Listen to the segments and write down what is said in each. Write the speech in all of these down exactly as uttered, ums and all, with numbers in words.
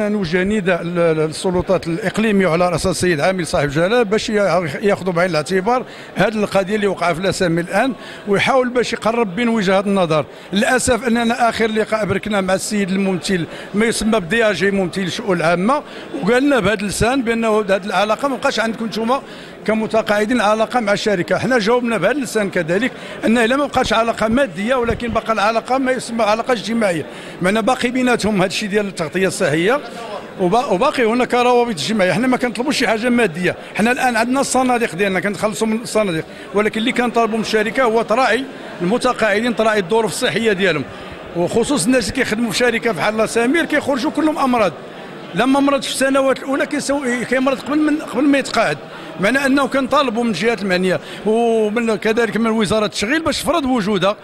ان نوجه نداء للسلطات الاقليميه وعلى راس السيد عامل صاحب جلاله باش ياخذوا بعين الاعتبار هذه القضيه اللي وقع في الاسامي الان، ويحاول باش يقرب بين وجهات النظر. للاسف اننا اخر لقاء بركنا مع السيد الممثل ما يسمى بدي جي ممثل الشؤون العامه، وقال لنا بهذا اللسان بانه هذه العلاقه ما بقاش عندكم انتم كمتقاعدين علاقه مع الشركه. حنا جاوبنا بهذا اللسان كذلك ان لا ما بقاش علاقه ماديه، ولكن بقى العلاقه ما يسمى علاقه اجتماعيه، معنا باقي بيناتهم هذا الشيء ديال التغطيه الصحيه، وباقي هناك روابط اجتماعيه. حنا ما كنطلبوش شي حاجه ماديه، حنا الان عندنا الصناديق ديالنا كنتخلصوا من الصناديق، ولكن اللي كنطالبوا من الشركه هو تراعي المتقاعدين، تراعي الظروف الصحيه ديالهم، وخصوص الناس اللي كيخدموا في شركه بحال سمير كيخرجوا كلهم امراض. لما مرض في السنوات الاولى كيمرض قبل من قبل ما يتقاعد، معنى انه كنطالبوا من الجهات المعنيه ومن كذلك من وزاره التشغيل باش تفرض وجودها،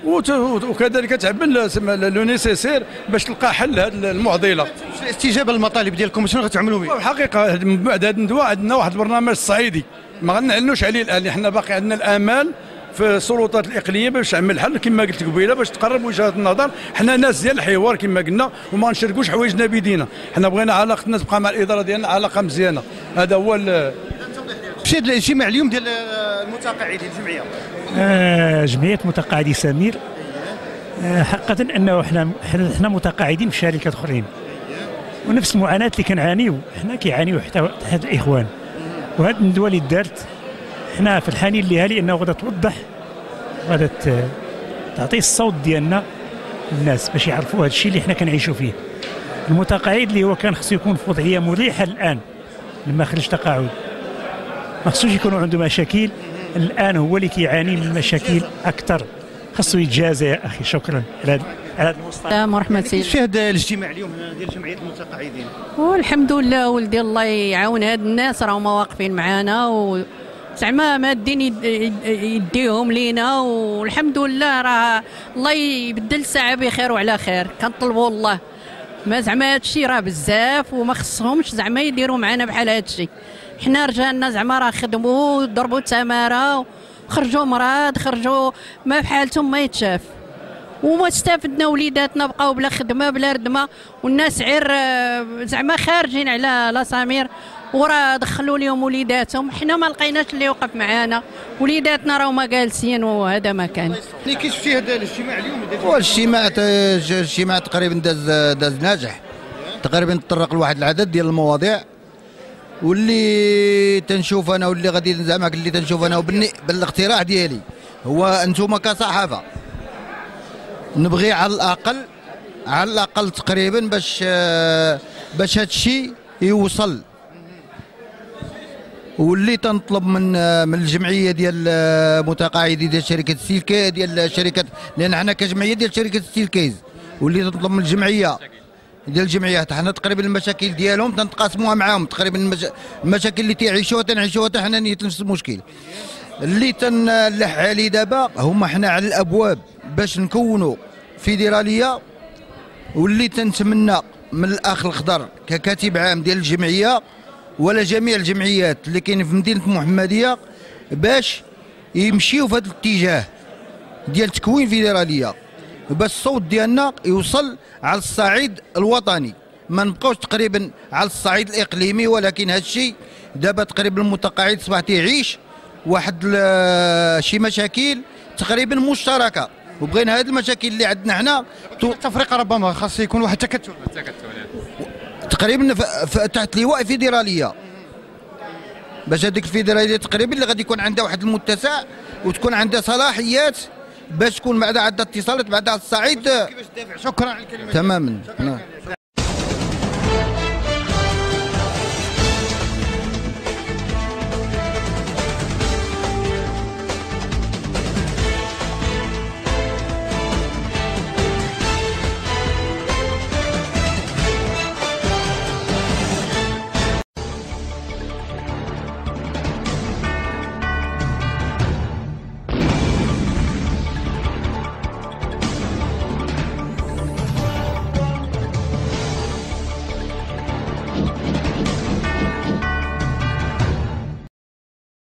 وكذلك تعمل لو نيسيسير باش تلقى حل هذه المعضله. الاستجابه للمطالب ديالكم شنو غتعملوا به؟ الحقيقه من بعد هذا الندوه عندنا واحد البرنامج صعيدي ما غنعنوش عليه الان، حنا باقي عندنا الامال في السلطات الاقليميه باش تعمل حل كما قلت قبيله باش تقرب وجهات النظر. حنا ناس ديال الحوار كما قلنا وما نشركوش حوايجنا بيدينا، حنا بغينا علاقتنا تبقى مع الاداره ديالنا علاقه مزيانه. هذا هو مشي هذا الاجتماع اليوم ديال المتقاعدين الجمعيه آه جمعيه متقاعدي سمير. آه حقيقه انه حنا حنا متقاعدين في شركات اخرين، ونفس المعاناه اللي كنعانيو حنا كيعانيو حتى حتى الاخوان. وهذه الندوه اللي دارت حنا في الحنين لها لانه غادا توضح غادا تعطي الصوت ديالنا للناس باش يعرفوا هذا الشيء اللي حنا كنعيشوا فيه. المتقاعد اللي هو كان خصو يكون في وضعيه مريحه الان لما خرج تقاعد، ما خصوش يكونوا عنده مشاكل، الان هو اللي كيعاني من المشاكل اكثر، خصو يتجازى يا اخي. شكرا على هذا المصطلح. السلام ورحمه الله. كيف هذا الاجتماع اليوم ديال جمعيه المتقاعدين؟ والحمد لله ولدي الله يعاون هاد الناس راهما واقفين معانا و زعما مادين يديهم لينا، والحمد لله راه الله يبدل الساعه بخير وعلى خير. كنطلبوا الله ما زعما هذا الشيء راه بزاف وما خصهمش زعما يديروا معنا بحال هذا الشيء. حنا رجالنا زعما راه خدموا ضربوا التماره وخرجوا مراد خرجوا ما بحالتهم ما يتشاف، وما استفدنا وليداتنا بقاو بلا خدمه بلا ردمه، والناس عير زعما خارجين على لا سمير وراه دخلوا لهم وليداتهم. حنا ما لقيناش اللي يوقف معانا، وليداتنا راهما جالسين وهذا ما كان. اللي كي شفتي هذا الاجتماع اليوم؟ هو الاجتماع الاجتماع تقريبا داز داز ناجح، تقريبا تطرق لواحد العدد ديال المواضيع، واللي تنشوف انا واللي غادي زعما اللي تنشوف انا بالاقتراح ديالي هو انتم كصحافه نبغي على الاقل على الاقل تقريبا باش باش هذا الشيء يوصل، واللي تنطلب من من الجمعيه ديال متقاعدي ديال شركه ستيل ديال الشركات، لان حنا كجمعيه ديال شركه ستيل كيز، واللي تطلب من الجمعيه ديال الجمعيات حنا تقريبا المشاكل ديالهم تنتقاسموها معاهم، تقريبا المشاكل اللي تيعيشوها تنعيشوها حتى حنا نفس المشكل. اللي تنلح عليه دابا هما حنا على الابواب باش نكونوا فيدراليه، واللي تنتمنى من الاخ الخضر ككاتب عام ديال الجمعيه ولا جميع الجمعيات اللي كاين في مدينه المحمديه باش يمشيوا في هذا الاتجاه ديال تكوين فيدراليه، باش الصوت ديالنا يوصل على الصعيد الوطني، ما نبقاوش تقريبا على الصعيد الاقليمي. ولكن هذا الشيء دابا تقريبا المتقاعد صبح تيعيش واحد شي مشاكل تقريبا مشتركه، وبغينا هذه المشاكل اللي عندنا حنا التفرقه ربما خاص يكون واحد التكتل تقريبا تحت لواء فيدراليه، باش هذيك الفيدراليه تقريبا اللي غادي يكون عندها واحد المتسع وتكون عندها صلاحيات باش تكون بعدا عندها اتصالات بعدا على الصعيد. شكرا على الكلمه. تماما.